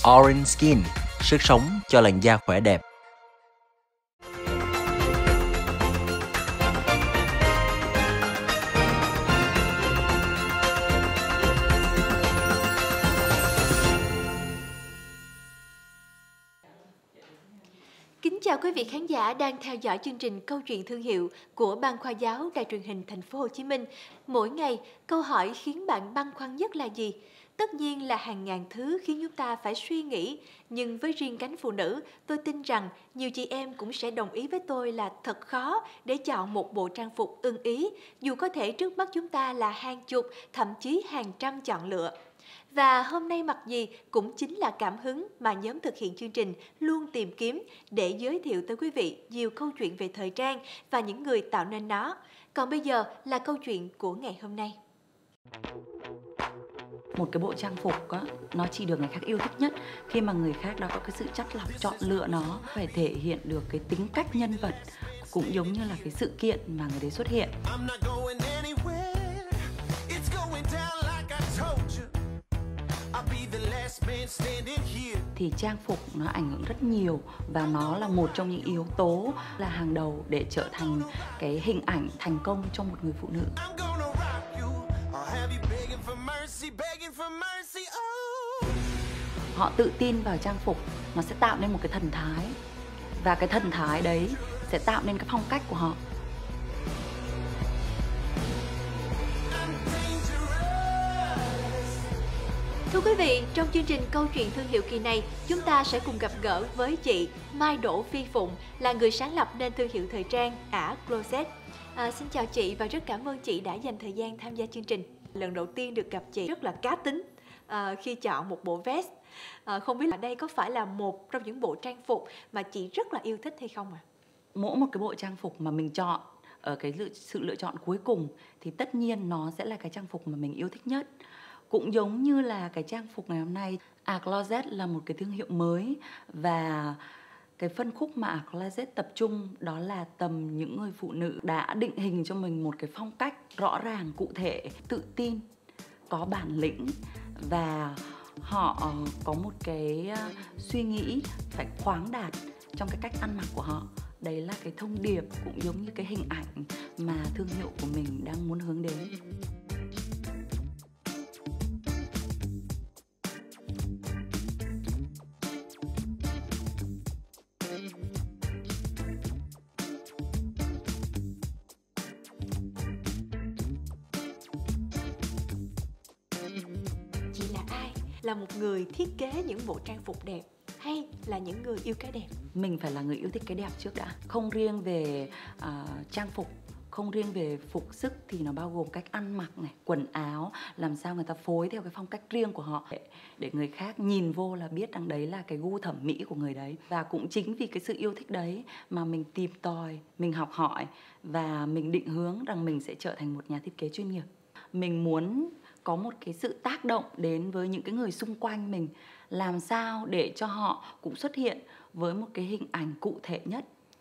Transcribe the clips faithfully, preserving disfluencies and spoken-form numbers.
Orange Skin, sức sống cho làn da khỏe đẹp. Kính chào quý vị khán giả đang theo dõi chương trình Câu chuyện thương hiệu của Ban Khoa giáo Đài truyền hình Thành phố Hồ Chí Minh. Mỗi ngày, câu hỏi khiến bạn băn khoăn nhất là gì? Tất nhiên là hàng ngàn thứ khiến chúng ta phải suy nghĩ, nhưng với riêng cánh phụ nữ, tôi tin rằng nhiều chị em cũng sẽ đồng ý với tôi là thật khó để chọn một bộ trang phục ưng ý, dù có thể trước mắt chúng ta là hàng chục, thậm chí hàng trăm chọn lựa. Và hôm nay mặc gì cũng chính là cảm hứng mà nhóm thực hiện chương trình luôn tìm kiếm để giới thiệu tới quý vị nhiều câu chuyện về thời trang và những người tạo nên nó. Còn bây giờ là câu chuyện của ngày hôm nay. Một cái bộ trang phục á, nó chỉ được người khác yêu thích nhất khi mà người khác đã có cái sự chắt lọc chọn lựa nó, phải thể hiện được cái tính cách nhân vật, cũng giống như là cái sự kiện mà người đấy xuất hiện. Thì trang phục nó ảnh hưởng rất nhiều và nó là một trong những yếu tố là hàng đầu để trở thành cái hình ảnh thành công trong một người phụ nữ. Họ tự tin vào trang phục, nó sẽ tạo nên một cái thần thái, và cái thần thái đấy sẽ tạo nên cái phong cách của họ. Thưa quý vị, trong chương trình Câu chuyện thương hiệu kỳ này, chúng ta sẽ cùng gặp gỡ với chị Mai Đỗ Phi Phụng, là người sáng lập nên thương hiệu thời trang Ả Closet. À, xin chào chị và rất cảm ơn chị đã dành thời gian tham gia chương trình. Lần đầu tiên được gặp chị rất là cá tính à, khi chọn một bộ vest. À, không biết là đây có phải là một trong những bộ trang phục mà chị rất là yêu thích hay không ạ? À? Mỗi một cái bộ trang phục mà mình chọn ở cái sự lựa chọn cuối cùng thì tất nhiên nó sẽ là cái trang phục mà mình yêu thích nhất. Cũng giống như là cái trang phục ngày hôm nay, Ả Closet là một cái thương hiệu mới, và cái phân khúc mà Ả Closet tập trung đó là tầm những người phụ nữ đã định hình cho mình một cái phong cách rõ ràng, cụ thể, tự tin, có bản lĩnh, và họ có một cái suy nghĩ phải khoáng đạt trong cái cách ăn mặc của họ. Đấy là cái thông điệp cũng giống như cái hình ảnh mà thương hiệu của mình đang muốn hướng đến. Là một người thiết kế những bộ trang phục đẹp hay là những người yêu cái đẹp? Mình phải là người yêu thích cái đẹp trước đã. Không riêng về uh, trang phục, không riêng về phục sức thì nó bao gồm cách ăn mặc này, quần áo, làm sao người ta phối theo cái phong cách riêng của họ để, để người khác nhìn vô là biết rằng đấy là cái gu thẩm mỹ của người đấy. Và cũng chính vì cái sự yêu thích đấy mà mình tìm tòi, mình học hỏi và mình định hướng rằng mình sẽ trở thành một nhà thiết kế chuyên nghiệp. Mình muốn có một cái sự tác động đến với những cái người xung quanh mình, làm sao để cho họ cũng xuất hiện với một cái hình ảnh cụ thể nhất.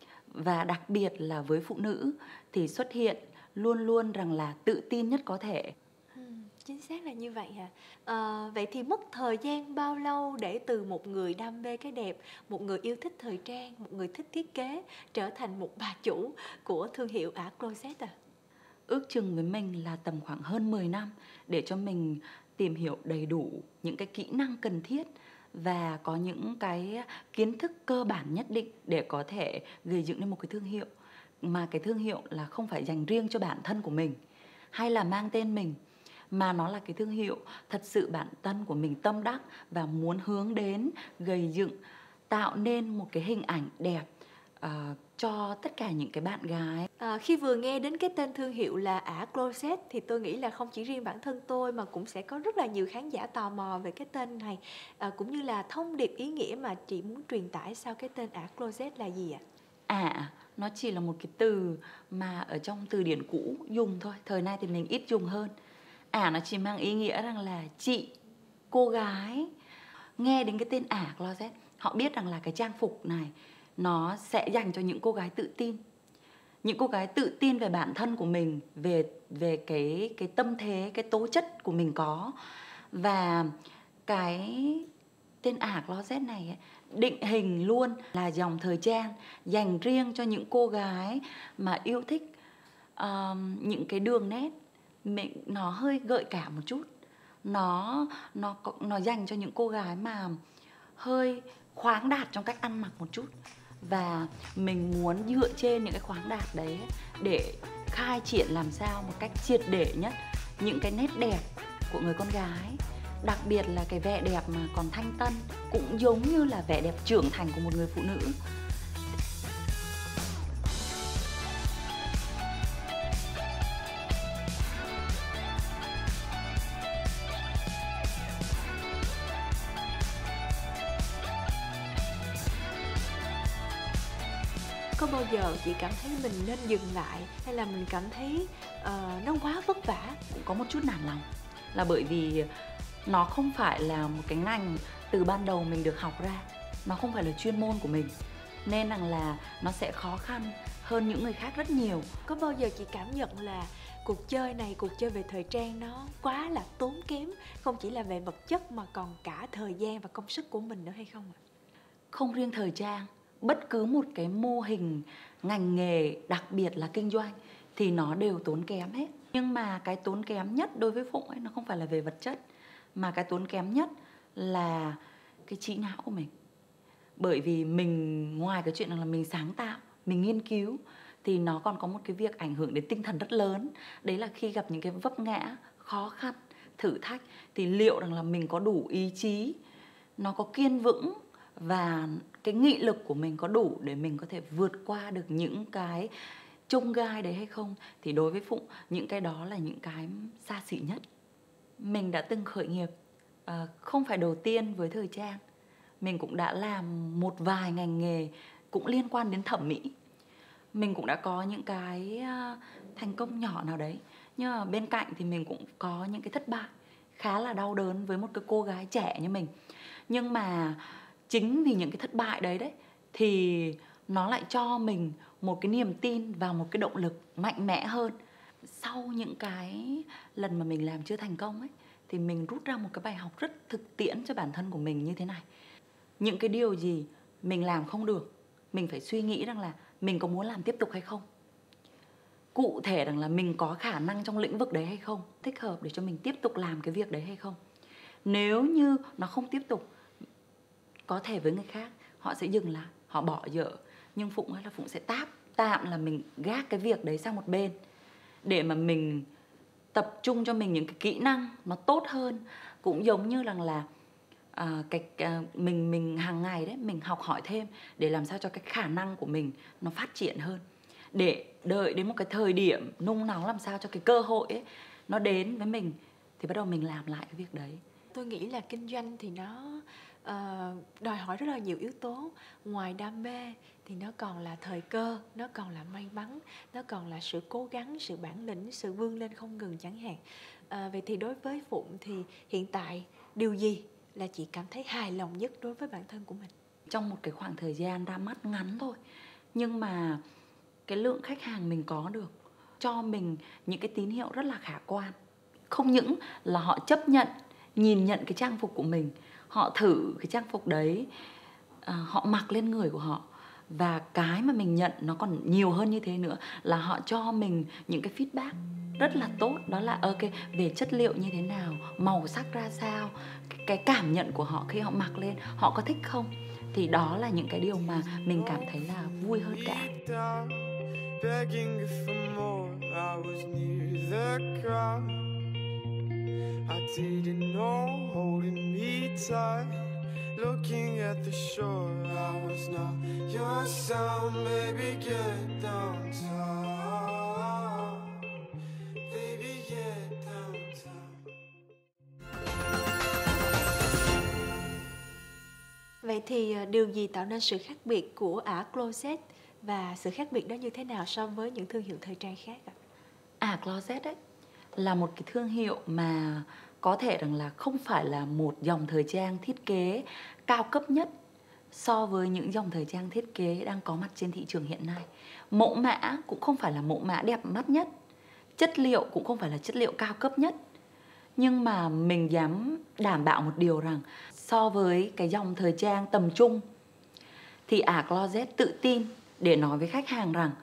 Và đặc biệt là với phụ nữ thì xuất hiện luôn luôn rằng là tự tin nhất có thể. Ừ, chính xác là như vậy hả? À, vậy thì mất thời gian bao lâu để từ một người đam mê cái đẹp, một người yêu thích thời trang, một người thích thiết kế trở thành một bà chủ của thương hiệu Ả Closet à? Ước chừng với mình là tầm khoảng hơn mười năm để cho mình tìm hiểu đầy đủ những cái kỹ năng cần thiết và có những cái kiến thức cơ bản nhất định để có thể gây dựng nên một cái thương hiệu. Mà cái thương hiệu là không phải dành riêng cho bản thân của mình hay là mang tên mình, mà nó là cái thương hiệu thật sự bản thân của mình tâm đắc và muốn hướng đến gây dựng, tạo nên một cái hình ảnh đẹp uh, cho tất cả những cái bạn gái. À, khi vừa nghe đến cái tên thương hiệu là Ả Closet thì tôi nghĩ là không chỉ riêng bản thân tôi mà cũng sẽ có rất là nhiều khán giả tò mò về cái tên này, à, cũng như là thông điệp ý nghĩa mà chị muốn truyền tải sau cái tên Ả Closet là gì ạ? À, nó chỉ là một cái từ mà ở trong từ điển cũ dùng thôi, thời nay thì mình ít dùng hơn. Ả nó chỉ mang ý nghĩa rằng là chị, cô gái. Nghe đến cái tên Ả Closet, họ biết rằng là cái trang phục này nó sẽ dành cho những cô gái tự tin. Những cô gái tự tin về bản thân của mình, về về cái cái tâm thế, cái tố chất của mình có. Và cái tên ả closet này ấy, định hình luôn là dòng thời trang dành riêng cho những cô gái mà yêu thích uh, những cái đường nét mình nó hơi gợi cảm một chút. Nó nó nó dành cho những cô gái mà hơi khoáng đạt trong cách ăn mặc một chút. Và mình muốn dựa trên những cái khoáng đạt đấy để khai triển làm sao một cách triệt để nhất những cái nét đẹp của người con gái. Đặc biệt là cái vẻ đẹp mà còn thanh tân, cũng giống như là vẻ đẹp trưởng thành của một người phụ nữ. Có bao giờ chị cảm thấy mình nên dừng lại, hay là mình cảm thấy uh, nó quá vất vả? Cũng có một chút nản lòng, là bởi vì nó không phải là một cái ngành từ ban đầu mình được học ra, nó không phải là chuyên môn của mình, nên rằng là nó sẽ khó khăn hơn những người khác rất nhiều. Có bao giờ chị cảm nhận là cuộc chơi này, cuộc chơi về thời trang nó quá là tốn kém, không chỉ là về vật chất mà còn cả thời gian và công sức của mình nữa hay không ạ? Không riêng thời trang, bất cứ một cái mô hình ngành nghề, đặc biệt là kinh doanh, thì nó đều tốn kém hết. Nhưng mà cái tốn kém nhất đối với Phụng ấy, nó không phải là về vật chất, mà cái tốn kém nhất là cái trí não của mình. Bởi vì mình, ngoài cái chuyện là mình sáng tạo, mình nghiên cứu, thì nó còn có một cái việc ảnh hưởng đến tinh thần rất lớn. Đấy là khi gặp những cái vấp ngã, khó khăn, thử thách, thì liệu rằng là mình có đủ ý chí, nó có kiên vững, và cái nghị lực của mình có đủ để mình có thể vượt qua được những cái chông gai đấy hay không. Thì đối với Phụng, những cái đó là những cái xa xỉ nhất. Mình đã từng khởi nghiệp, à, không phải đầu tiên với thời trang. Mình cũng đã làm một vài ngành nghề cũng liên quan đến thẩm mỹ. Mình cũng đã có những cái thành công nhỏ nào đấy. Nhưng mà bên cạnh thì mình cũng có những cái thất bại khá là đau đớn với một cái cô gái trẻ như mình. Nhưng mà chính vì những cái thất bại đấy đấy thì nó lại cho mình một cái niềm tin và một cái động lực mạnh mẽ hơn. Sau những cái lần mà mình làm chưa thành công ấy, thì mình rút ra một cái bài học rất thực tiễn cho bản thân của mình như thế này. Những cái điều gì mình làm không được, mình phải suy nghĩ rằng là mình có muốn làm tiếp tục hay không. Cụ thể rằng là mình có khả năng trong lĩnh vực đấy hay không, thích hợp để cho mình tiếp tục làm cái việc đấy hay không. Nếu như nó không tiếp tục, có thể với người khác họ sẽ dừng lại, họ bỏ dở. Nhưng Phụng ấy là Phụng sẽ táp tạm là mình gác cái việc đấy sang một bên, để mà mình tập trung cho mình những cái kỹ năng nó tốt hơn. Cũng giống như rằng là à, cái, à, mình mình hàng ngày đấy mình học hỏi thêm để làm sao cho cái khả năng của mình nó phát triển hơn, để đợi đến một cái thời điểm nung nóng, làm sao cho cái cơ hội ấy nó đến với mình thì bắt đầu mình làm lại cái việc đấy. Tôi nghĩ là kinh doanh thì nó uh, đòi hỏi rất là nhiều yếu tố. Ngoài đam mê thì nó còn là thời cơ, nó còn là may mắn, nó còn là sự cố gắng, sự bản lĩnh, sự vươn lên không ngừng chẳng hạn. Uh, vậy thì đối với Phụng thì hiện tại điều gì là chị cảm thấy hài lòng nhất đối với bản thân của mình? Trong một cái khoảng thời gian ra mắt ngắn thôi, nhưng mà cái lượng khách hàng mình có được cho mình những cái tín hiệu rất là khả quan. Không những là họ chấp nhận, nhìn nhận cái trang phục của mình, họ thử cái trang phục đấy, à, họ mặc lên người của họ. Và cái mà mình nhận nó còn nhiều hơn như thế nữa, là họ cho mình những cái feedback rất là tốt. Đó là ok, về chất liệu như thế nào, màu sắc ra sao, cái cảm nhận của họ khi họ mặc lên, họ có thích không. Thì đó là những cái điều mà mình cảm thấy là vui hơn cả. I didn't know holding me tight, looking at the shore. I was not your sound, baby, get downtown, baby, get downtown. Vậy thì điều gì tạo nên sự khác biệt của Ả Closet, và sự khác biệt đó như thế nào so với những thương hiệu thời trang khác ạ? Ả Closet ấy là một cái thương hiệu mà có thể rằng là không phải là một dòng thời trang thiết kế cao cấp nhất so với những dòng thời trang thiết kế đang có mặt trên thị trường hiện nay. Mẫu mã cũng không phải là mẫu mã đẹp mắt nhất, chất liệu cũng không phải là chất liệu cao cấp nhất. Nhưng mà mình dám đảm bảo một điều rằng so với cái dòng thời trang tầm trung thì Ả Closet tự tin để nói với khách hàng rằng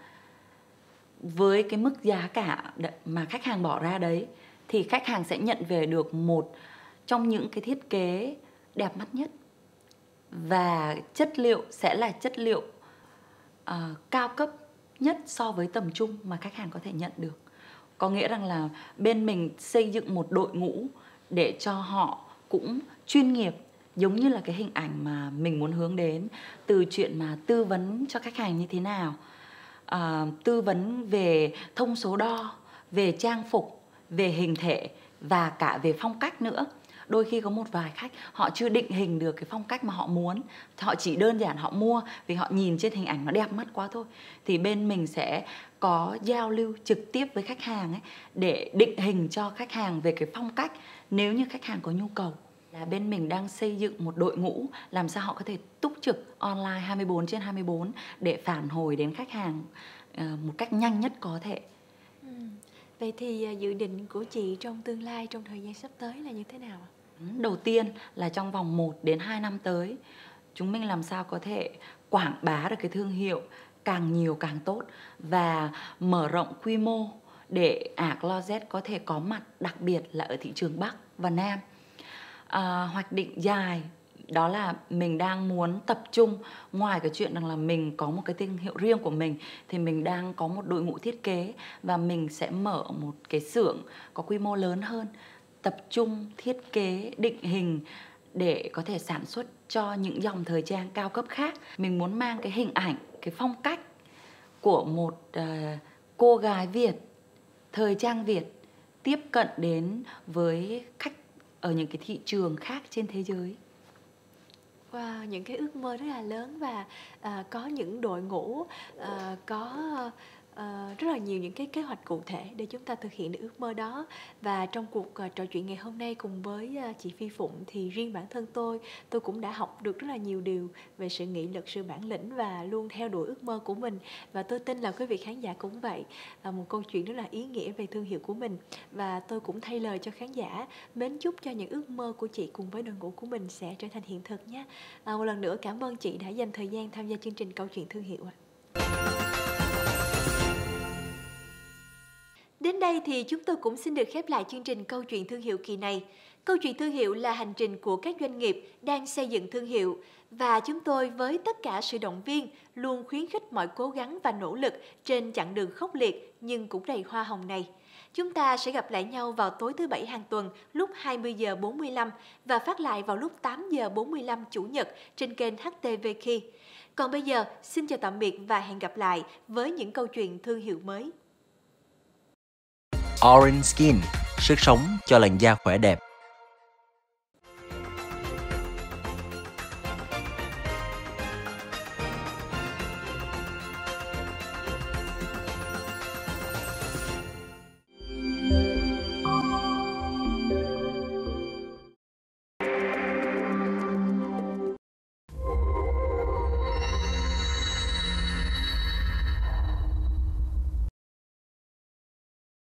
với cái mức giá cả mà khách hàng bỏ ra đấy thì khách hàng sẽ nhận về được một trong những cái thiết kế đẹp mắt nhất, và chất liệu sẽ là chất liệu uh, cao cấp nhất so với tầm trung mà khách hàng có thể nhận được. Có nghĩa rằng là bên mình xây dựng một đội ngũ để cho họ cũng chuyên nghiệp, giống như là cái hình ảnh mà mình muốn hướng đến, từ chuyện mà tư vấn cho khách hàng như thế nào, à, tư vấn về thông số đo, về trang phục, về hình thể và cả về phong cách nữa. Đôi khi có một vài khách họ chưa định hình được cái phong cách mà họ muốn, họ chỉ đơn giản họ mua vì họ nhìn trên hình ảnh nó đẹp mắt quá thôi. Thì bên mình sẽ có giao lưu trực tiếp với khách hàng ấy, để định hình cho khách hàng về cái phong cách nếu như khách hàng có nhu cầu. Là bên mình đang xây dựng một đội ngũ làm sao họ có thể túc trực online hai mươi bốn trên hai mươi bốn để phản hồi đến khách hàng uh, một cách nhanh nhất có thể. Ừ. Vậy thì uh, dự định của chị trong tương lai, trong thời gian sắp tới là như thế nào ạ? Đầu tiên là trong vòng một đến hai năm tới, chúng mình làm sao có thể quảng bá được cái thương hiệu càng nhiều càng tốt và mở rộng quy mô để Ả Closet có thể có mặt đặc biệt là ở thị trường Bắc và Nam. À, hoạch định dài đó là mình đang muốn tập trung, ngoài cái chuyện rằng là mình có một cái thương hiệu riêng của mình thì mình đang có một đội ngũ thiết kế và mình sẽ mở một cái xưởng có quy mô lớn hơn, tập trung thiết kế định hình để có thể sản xuất cho những dòng thời trang cao cấp khác. Mình muốn mang cái hình ảnh, cái phong cách của một uh, cô gái Việt, thời trang Việt tiếp cận đến với khách ở những cái thị trường khác trên thế giới. Wow, những cái ước mơ rất là lớn và uh, có những đội ngũ, uh, có uh, rất là nhiều những cái kế hoạch cụ thể để chúng ta thực hiện được ước mơ đó. Và trong cuộc uh, trò chuyện ngày hôm nay cùng với uh, chị Phi Phụng thì riêng bản thân tôi, tôi cũng đã học được rất là nhiều điều về sự nghị lực, sự bản lĩnh và luôn theo đuổi ước mơ của mình. Và tôi tin là quý vị khán giả cũng vậy, uh, một câu chuyện rất là ý nghĩa về thương hiệu của mình. Và tôi cũng thay lời cho khán giả mến chúc cho những ước mơ của chị cùng với đội ngũ của mình sẽ trở thành hiện thực nhé. À, một lần nữa cảm ơn chị đã dành thời gian tham gia chương trình Câu chuyện thương hiệu. Đến đây thì chúng tôi cũng xin được khép lại chương trình Câu chuyện thương hiệu kỳ này. Câu chuyện thương hiệu là hành trình của các doanh nghiệp đang xây dựng thương hiệu và chúng tôi với tất cả sự động viên luôn khuyến khích mọi cố gắng và nỗ lực trên chặng đường khốc liệt nhưng cũng đầy hoa hồng này. Chúng ta sẽ gặp lại nhau vào tối thứ Bảy hàng tuần lúc hai mươi giờ bốn mươi lăm và phát lại vào lúc tám giờ bốn mươi lăm Chủ nhật trên kênh hát tê vê Key. Còn bây giờ, xin chào tạm biệt và hẹn gặp lại với những câu chuyện thương hiệu mới. Orange Skin, sức sống cho làn da khỏe đẹp.